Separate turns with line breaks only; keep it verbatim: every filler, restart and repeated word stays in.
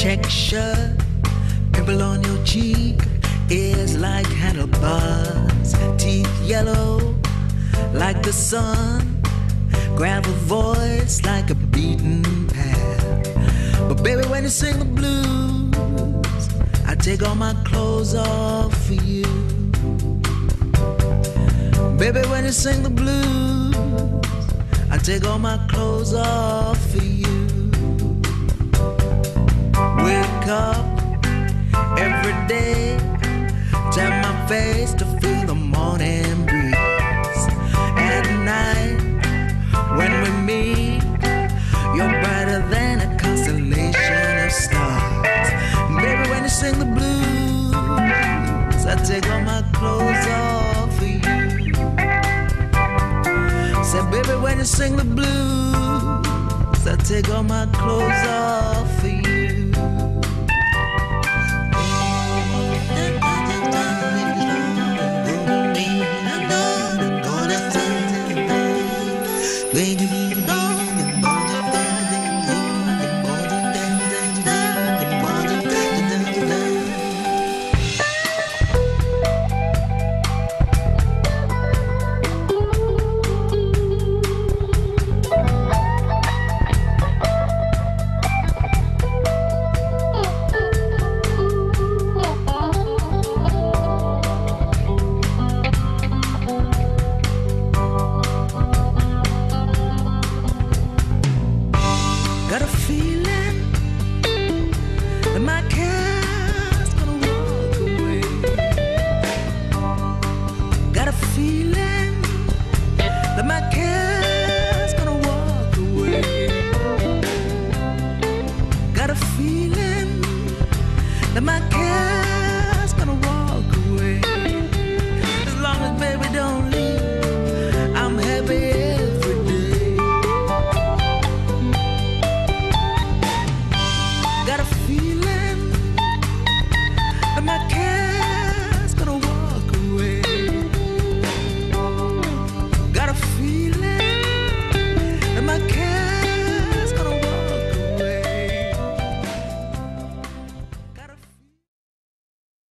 check shirt, pimple on your cheek, ears like handlebars, teeth yellow like the sun, grab a voice like a beaten path. But baby, when you sing the blues, I take all my clothes off for you. Baby, when you sing the blues, I take all my clothes off for you. Wake up every day, tap my face to feel the morning breeze. At night, when we meet, you're brighter than a constellation of stars. Baby, when you sing the blues, I take all my clothes off for you. Say, baby, when you sing the blues, I take all my clothes off for you. Got a feeling that my cat's gonna walk away. Got a feeling that my cat's gonna walk away. Got a feeling that my cat